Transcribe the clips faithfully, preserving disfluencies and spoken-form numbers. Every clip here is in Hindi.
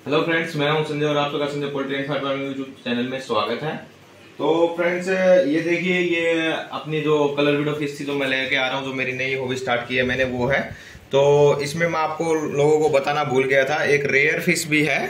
हेलो फ्रेंड्स, मैं हूं संजय और आप लोग का Sanjay poultry and farming YouTube channel में स्वागत है। तो फ्रेंड्स, ये देखिए, ये अपनी जो कलर विडो फिश थी जो मैं लेके आ रहा हूं, जो मेरी नई हॉबी स्टार्ट की है मैंने, वो है। तो इसमें मैं आपको लोगों को बताना भूल गया था, एक रेयर फिश भी है।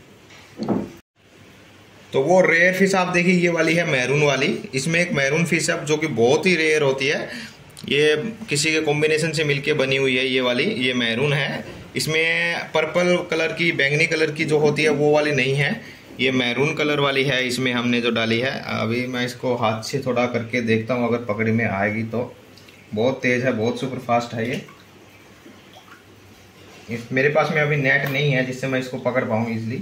तो वो रेयर फिश आप देखिए, ये वाली है मैरून वाली। इसमें एक मैरून फिश है जो कि बहुत ही रेयर होती है। ये किसी के कॉम्बिनेशन से मिलके बनी हुई है ये वाली, ये मैरून है। इसमें पर्पल कलर की, बैंगनी कलर की जो होती है वो वाली नहीं है, ये मैरून कलर वाली है इसमें हमने जो डाली है। अभी मैं इसको हाथ से थोड़ा करके देखता हूँ, अगर पकड़ी में आएगी तो। बहुत तेज़ है, बहुत सुपर फास्ट है ये। इस मेरे पास में अभी नेट नहीं है जिससे मैं इसको पकड़ पाऊँ इजली।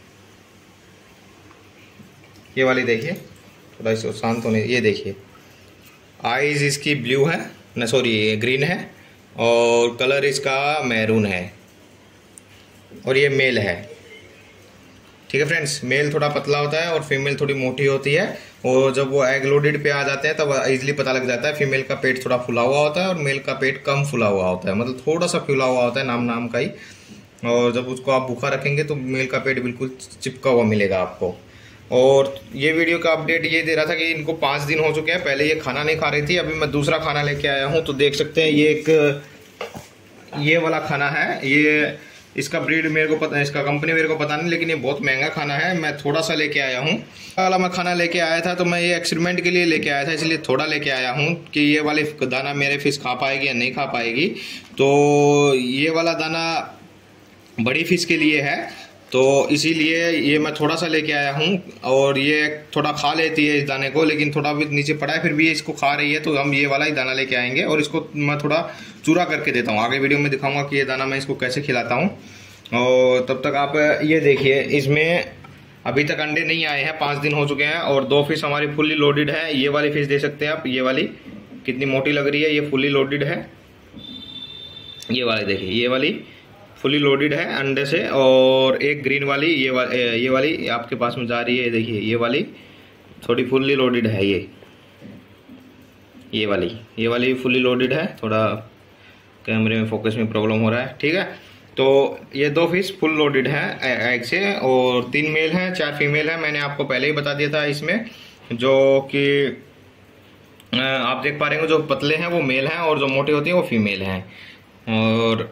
ये वाली देखिए, थोड़ा इसको शांत होने, ये देखिए, आईज इसकी ब्लू है ना, सॉरी ग्रीन है, और कलर इसका मैरून है, और ये मेल है। ठीक है फ्रेंड्स, मेल थोड़ा पतला होता है और फीमेल थोड़ी मोटी होती है। और जब वो एग लोडेड पे आ जाते हैं तब इजीली पता लग जाता है। फीमेल का पेट थोड़ा फुला हुआ होता है और मेल का पेट कम फुला हुआ होता है, मतलब थोड़ा सा फुला हुआ होता है, नाम नाम का ही। और जब उसको आप भूखा रखेंगे तो मेल का पेट बिल्कुल चिपका हुआ मिलेगा आपको। और ये वीडियो का अपडेट ये दे रहा था कि इनको पाँच दिन हो चुके हैं, पहले ये खाना नहीं खा रही थी, अभी मैं दूसरा खाना लेके आया हूँ। तो देख सकते हैं, ये एक ये वाला खाना है। ये इसका ब्रीड मेरे को पता, इसका कंपनी मेरे को पता नहीं, लेकिन ये बहुत महंगा खाना है। मैं थोड़ा सा लेके आया हूँ। वाला मैं खाना लेके आया था तो मैं ये एक्सपेरिमेंट के लिए लेके आया था, इसलिए थोड़ा लेके आया हूँ कि ये वाले दाना मेरे फिश खा पाएगी या नहीं खा पाएगी। तो ये वाला दाना बड़ी फिश के लिए है, तो इसीलिए ये मैं थोड़ा सा लेके आया हूँ। और ये थोड़ा खा लेती है इस दाने को, लेकिन थोड़ा भी नीचे पड़ा है, फिर भी इसको खा रही है। तो हम ये वाला ही दाना लेके आएंगे और इसको मैं थोड़ा चूरा करके देता हूँ। आगे वीडियो में दिखाऊंगा कि ये दाना मैं इसको कैसे खिलाता हूँ। और तब तक आप ये देखिए, इसमें अभी तक अंडे नहीं आए हैं, पाँच दिन हो चुके हैं। और दो फिश हमारी फुल्ली लोडेड है। ये वाली फिश देख सकते हैं आप, ये वाली कितनी मोटी लग रही है, ये फुल्ली लोडेड है। ये वाली देखिए, ये वाली फुली लोडेड है अंडे से। और एक ग्रीन वाली, ये वा, ये वाली आपके पास में जा रही है, देखिए ये वाली थोड़ी फुल्ली लोडेड है। ये ये वाली ये वाली फुल्ली लोडेड है। थोड़ा कैमरे में फोकस में प्रॉब्लम हो रहा है, ठीक है। तो ये दो फिश फुल लोडेड है एग से, और तीन मेल हैं, चार फीमेल है। मैंने आपको पहले ही बता दिया था इसमें, जो कि आप देख पा रहे हैं, जो पतले हैं वो मेल हैं और जो मोटे होती हैं वो फीमेल हैं। और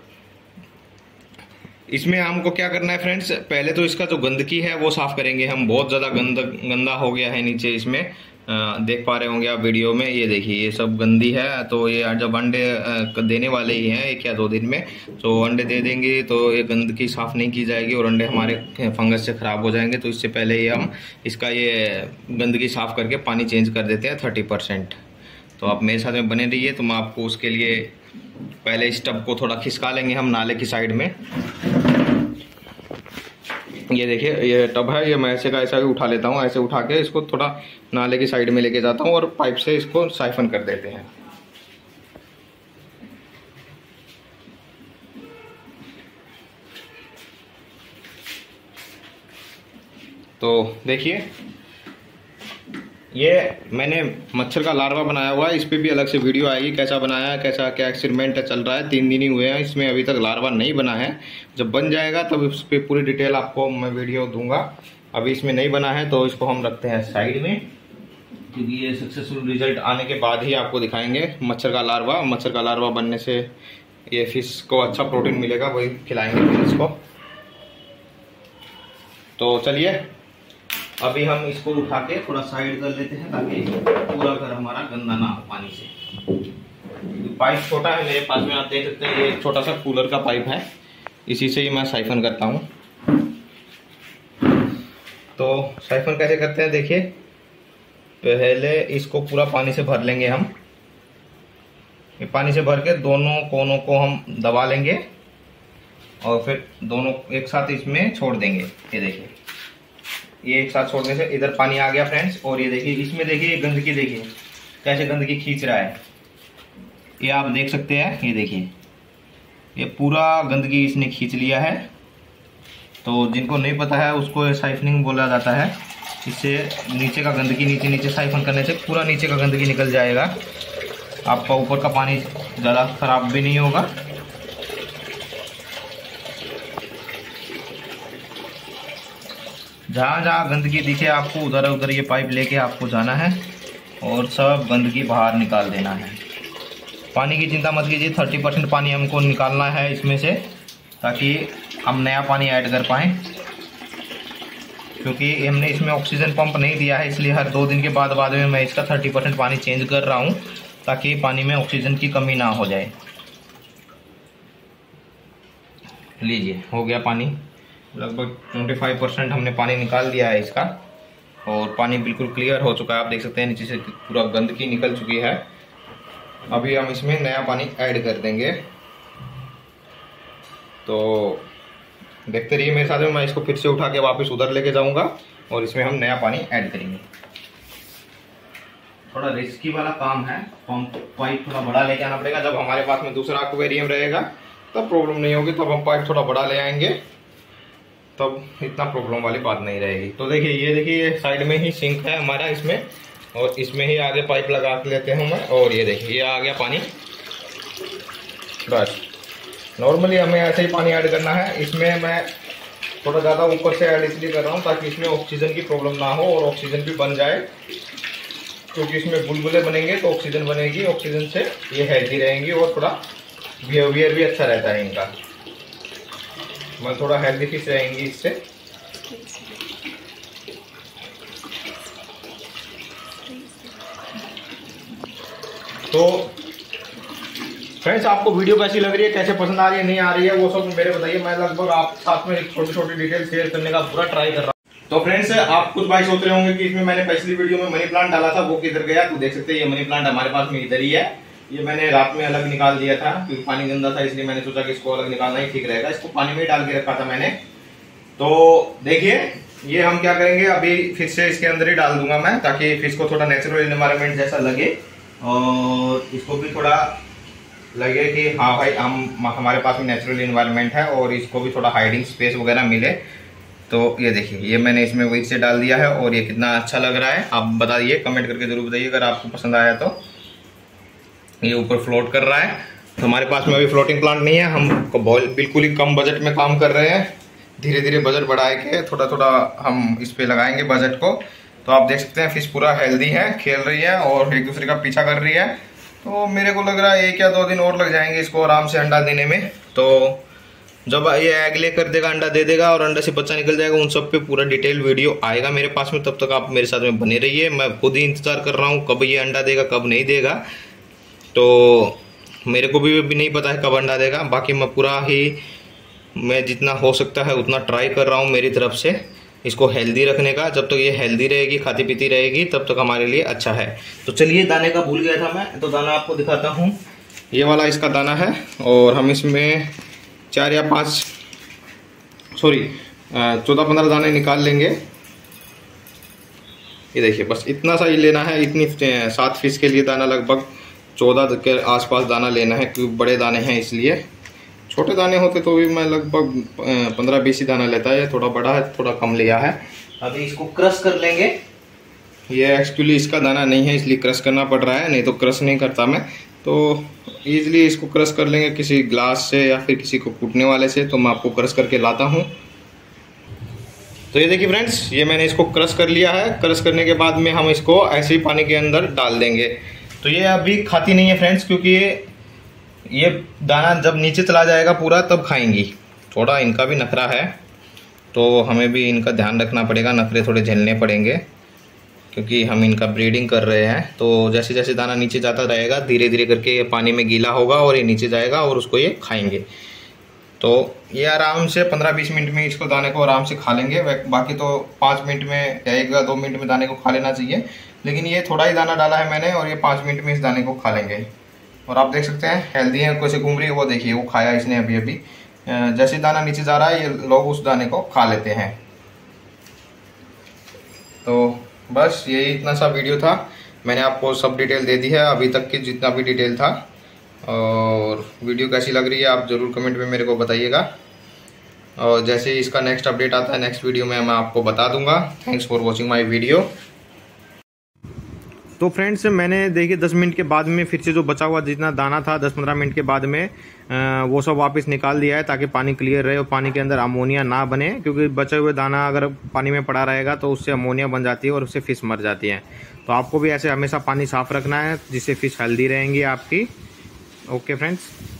इसमें हमको क्या करना है फ्रेंड्स, पहले तो इसका जो गंदगी है वो साफ करेंगे हम। बहुत ज़्यादा गंद गंदा हो गया है नीचे इसमें, आ, देख पा रहे होंगे आप वीडियो में। ये देखिए, ये सब गंदी है। तो ये जब अंडे देने वाले ही हैं एक या दो दिन में, तो अंडे दे देंगे तो ये गंदगी साफ़ नहीं की जाएगी और अंडे हमारे फंगस से ख़राब हो जाएंगे। तो इससे पहले ही हम इसका ये गंदगी साफ़ करके पानी चेंज कर देते हैं थर्टी परसेंट। तो आप मेरे साथ में बने रहिए, तो मैं आपको उसके लिए पहले इस टब को थोड़ा खिसका लेंगे हम नाले की साइड में। ये देखिए, ये टब है, ये मैं ऐसे का ऐसा भी उठा लेता हूँ। ऐसे उठा के इसको थोड़ा नाले की साइड में लेके जाता हूँ और पाइप से इसको साइफन कर देते हैं। तो देखिए, ये मैंने मच्छर का लार्वा बनाया हुआ है। इस पर भी अलग से वीडियो आएगी, कैसा बनाया है, कैसा क्या एक्सपेरिमेंट चल रहा है। तीन दिन ही हुए हैं, इसमें अभी तक लार्वा नहीं बना है। जब बन जाएगा तब इस पर पूरी डिटेल आपको मैं वीडियो दूंगा। अभी इसमें नहीं बना है तो इसको हम रखते हैं साइड में, क्योंकि ये सक्सेसफुल रिजल्ट आने के बाद ही आपको दिखाएंगे मच्छर का लार्वा। मच्छर का लार्वा बनने से ये फिश को अच्छा प्रोटीन मिलेगा, वही खिलाएंगे फिर इसको। तो चलिए, अभी हम इसको उठा के थोड़ा साइड कर लेते हैं, ताकि पूरा घर हमारा गंदा ना हो पानी से। पाइप छोटा है मेरे पास में, आप देख सकते हैं, ये छोटा सा कूलर का पाइप है, इसी से ही मैं साइफन करता हूँ। तो साइफन कैसे करते हैं देखिए, पहले इसको पूरा पानी से भर लेंगे हम। ये पानी से भर के दोनों कोनों को हम दबा लेंगे और फिर दोनों एक साथ इसमें छोड़ देंगे। ये देखिए, ये एक साथ छोड़ने से इधर पानी आ गया फ्रेंड्स। और ये देखिए, इसमें देखिए गंदगी, देखिए कैसे गंदगी खींच रहा है, ये आप देख सकते हैं। ये देखिए, ये पूरा गंदगी इसने खींच लिया है। तो जिनको नहीं पता है उसको साइफनिंग बोला जाता है। इससे नीचे का गंदगी, नीचे नीचे साइफन करने से पूरा नीचे का गंदगी निकल जाएगा। आपका ऊपर का पानी ज़्यादा खराब भी नहीं होगा। जहाँ जहाँ गंदगी दिखे आपको उधर उधर ये पाइप लेके आपको जाना है और सब गंदगी बाहर निकाल देना है। पानी की चिंता मत कीजिए, थर्टी परसेंट पानी हमको निकालना है इसमें से, ताकि हम नया पानी ऐड कर पाएँ। क्योंकि हमने इसमें ऑक्सीजन पंप नहीं दिया है, इसलिए हर दो दिन के बाद बाद में मैं इसका थर्टी परसेंट पानी चेंज कर रहा हूँ, ताकि पानी में ऑक्सीजन की कमी ना हो जाए। लीजिए, हो गया पानी, लगभग पच्चीस परसेंट हमने पानी निकाल दिया है इसका, और पानी बिल्कुल क्लियर हो चुका है। आप देख सकते हैं नीचे से पूरा गंदगी निकल चुकी है। अभी हम इसमें नया पानी ऐड कर देंगे, तो देखते रहिए मेरे साथ में। मैं इसको फिर से उठा के वापस उधर लेके जाऊंगा और इसमें हम नया पानी ऐड करेंगे। थोड़ा रिस्की वाला काम है, पंप पाइप थोड़ा बड़ा लेके आना पड़ेगा। जब हमारे पास में दूसरा एक्वेरियम रहेगा तब प्रॉब्लम नहीं होगी, तब हम पाइप थोड़ा बड़ा ले आएंगे, तब इतना प्रॉब्लम वाली बात नहीं रहेगी। तो देखिए, ये देखिए ये साइड में ही सिंक है हमारा इसमें, और इसमें ही आगे पाइप लगा के लेते हैं मैं। और ये देखिए, ये आ गया पानी। बस नॉर्मली हमें ऐसे ही पानी ऐड करना है। इसमें मैं थोड़ा ज़्यादा ऊपर से ऐड इसलिए कर रहा हूँ ताकि इसमें ऑक्सीजन की प्रॉब्लम ना हो और ऑक्सीजन भी बन जाए, क्योंकि इसमें बुलबुले बनेंगे तो ऑक्सीजन बनेगी, ऑक्सीजन से ये हेल्दी रहेंगी और थोड़ा बिहेवियर भी अच्छा रहता है इनका, मतलब थोड़ा हेल्दी फिश रहेंगी इससे। तो फ्रेंड्स, आपको वीडियो कैसी लग रही है, कैसे पसंद आ रही है, नहीं आ रही है, वो सब मेरे बताइए। मैं लगभग आप साथ में छोटी छोटी डिटेल शेयर करने का पूरा ट्राई कर रहा हूँ। तो फ्रेंड्स, आप कुछ भाई सोच रहे होंगे कि इसमें मैंने पिछली वीडियो में मनी प्लांट डाला था, वो किधर गया। तो देख सकते हैं ये मनी प्लांट हमारे पास में इधर ही है। ये मैंने रात में अलग निकाल दिया था क्योंकि पानी गंदा था, इसलिए मैंने सोचा कि इसको अलग निकालना ही ठीक रहेगा। इसको पानी में ही डाल के रखा था मैंने। तो देखिए, ये हम क्या करेंगे, अभी फिर से इसके अंदर ही डाल दूंगा मैं, ताकि फिश को थोड़ा नेचुरल एनवायरनमेंट जैसा लगे और इसको भी थोड़ा लगे कि हाँ भाई हम हमारे पास में नेचुरल एनवायरनमेंट है, और इसको भी थोड़ा हाइडिंग स्पेस वगैरह मिले। तो ये देखिए, ये मैंने इसमें वही से डाल दिया है और ये कितना अच्छा लग रहा है। आप बताइए, कमेंट करके जरूर बताइए अगर आपको पसंद आया तो। ये ऊपर फ्लोट कर रहा है। तो हमारे पास में अभी फ्लोटिंग प्लांट नहीं है, हम बिल्कुल ही कम बजट में काम कर रहे हैं। धीरे धीरे बजट बढ़ाए के थोड़ा थोड़ा हम इस पे लगाएंगे बजट को। तो आप देख सकते हैं फिश पूरा हेल्दी है, खेल रही है और एक दूसरे का पीछा कर रही है। तो मेरे को लग रहा है एक या दो दिन और लग जाएंगे इसको आराम से अंडा देने में। तो जब ये एग ले कर देगा, अंडा दे देगा और अंडा से बच्चा निकल जाएगा, उन सब पे पूरा डिटेल वीडियो आएगा मेरे पास में। तब तक आप मेरे साथ में बने रहिए। मैं खुद ही इंतजार कर रहा हूँ कब ये अंडा देगा, कब नहीं देगा। तो मेरे को भी, भी नहीं पता है कब अंडा देगा। बाकी मैं पूरा ही, मैं जितना हो सकता है उतना ट्राई कर रहा हूँ मेरी तरफ से इसको हेल्दी रखने का। जब तक ये हेल्दी रहेगी, खाती पीती रहेगी, तब तक हमारे लिए अच्छा है। तो चलिए, दाने का भूल गया था मैं, तो दाना आपको दिखाता हूँ। ये वाला इसका दाना है, और हम इसमें चार या पाँच सॉरी चौदह पंद्रह दाने निकाल लेंगे। ये देखिए, बस इतना सा ही लेना है। इतनी सात फीस के लिए दाना लगभग चौदह के आसपास दाना लेना है, क्योंकि बड़े दाने हैं इसलिए। छोटे दाने होते तो भी मैं लगभग पंद्रह बीस ही दाना लेता है। थोड़ा बड़ा है, थोड़ा कम लिया है। अभी इसको क्रश कर लेंगे। ये एक्चुअली इसका दाना नहीं है, इसलिए क्रश करना पड़ रहा है, नहीं तो क्रश नहीं करता मैं। तो ईजिली इसको क्रश कर लेंगे किसी ग्लास से या फिर किसी को कूटने वाले से। तो मैं आपको क्रश करके लाता हूँ। तो ये देखिए फ्रेंड्स, ये मैंने इसको क्रश कर लिया है। क्रश करने के बाद में हम इसको ऐसे ही पानी के अंदर डाल देंगे। तो ये अभी खाती नहीं है फ्रेंड्स, क्योंकि ये ये दाना जब नीचे चला जाएगा पूरा तब खाएंगी। थोड़ा इनका भी नखरा है, तो हमें भी इनका ध्यान रखना पड़ेगा, नखरे थोड़े झेलने पड़ेंगे, क्योंकि हम इनका ब्रीडिंग कर रहे हैं। तो जैसे जैसे दाना नीचे जाता रहेगा, धीरे धीरे करके ये पानी में गीला होगा और ये नीचे जाएगा और उसको ये खाएंगे। तो ये आराम से पंद्रह बीस मिनट में इसको दाने को आराम से खा लेंगे। बाकी तो पाँच मिनट में या एक या दो मिनट में दाने को खा लेना चाहिए, लेकिन ये थोड़ा ही दाना डाला है मैंने और ये पाँच मिनट में इस दाने को खा लेंगे। और आप देख सकते हैं हेल्दी है, कैसे घूम रही है वो देखिए, वो खाया इसने अभी अभी। जैसे दाना नीचे जा रहा है, ये लोग उस दाने को खा लेते हैं। तो बस यही इतना सा वीडियो था, मैंने आपको सब डिटेल दे दी है अभी तक की जितना भी डिटेल था। और वीडियो कैसी लग रही है आप ज़रूर कमेंट में मेरे को बताइएगा। और जैसे ही इसका नेक्स्ट अपडेट आता है नेक्स्ट वीडियो में मैं आपको बता दूंगा। Thanks for watching my video. तो फ्रेंड्स मैंने देखिए दस मिनट के बाद में फिर से जो बचा हुआ जितना दाना था दस पंद्रह मिनट के बाद में वो सब वापस निकाल दिया है, ताकि पानी क्लियर रहे और पानी के अंदर अमोनिया ना बने, क्योंकि बचे हुए दाना अगर पानी में पड़ा रहेगा तो उससे अमोनिया बन जाती है और उससे फ़िश मर जाती है। तो आपको भी ऐसे हमेशा पानी साफ़ रखना है, जिससे फ़िश हेल्दी रहेंगी आपकी। Okay friends.